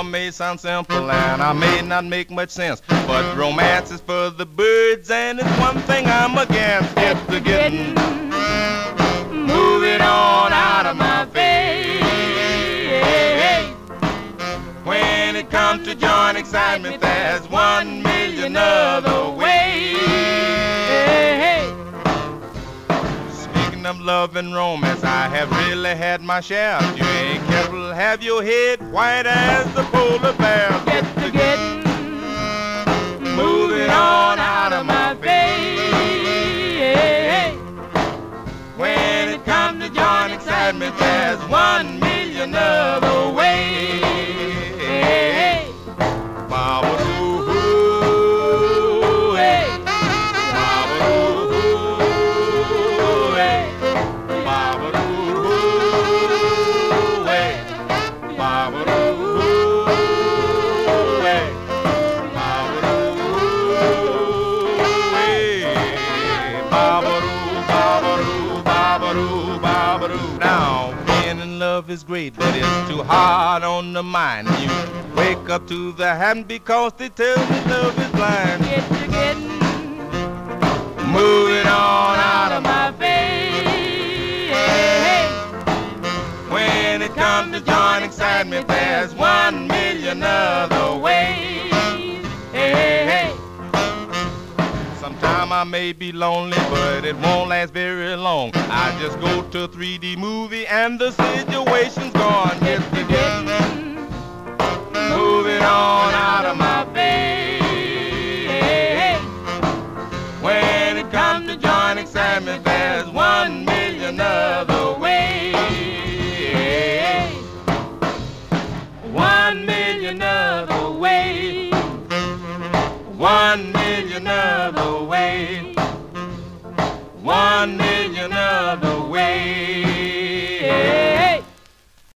may sound simple and I may not make much sense, but romance is for the birds and it's one thing I'm against. Get to gettin', move it on out of my face. When it comes to joint excitement, there's 1,000,000 other ways. Speaking of love and romance, I have really had my share. If you ain't careful, have your head white as the polar bear. Get to gettin', move it on out of my face. When it comes to joint excitement, there's 1,000,000 other ways. Now, being in love is great, but it's too hard on the mind. You wake up to the habit because they tell me love is blind. Get to gettin', move it on out of my face. When it comes to joint excitement, there's 1,000,000 other ways. Sometime I may be lonely, but it won't last very long. I just go to a 3D movie and the situation's gone. Get to gettin', move it on out of my face. When it comes to joint excitement, there's 1,000,000 other ways. 1,000,000 other ways. 1,000,000 other ways. 1,000,000 other ways.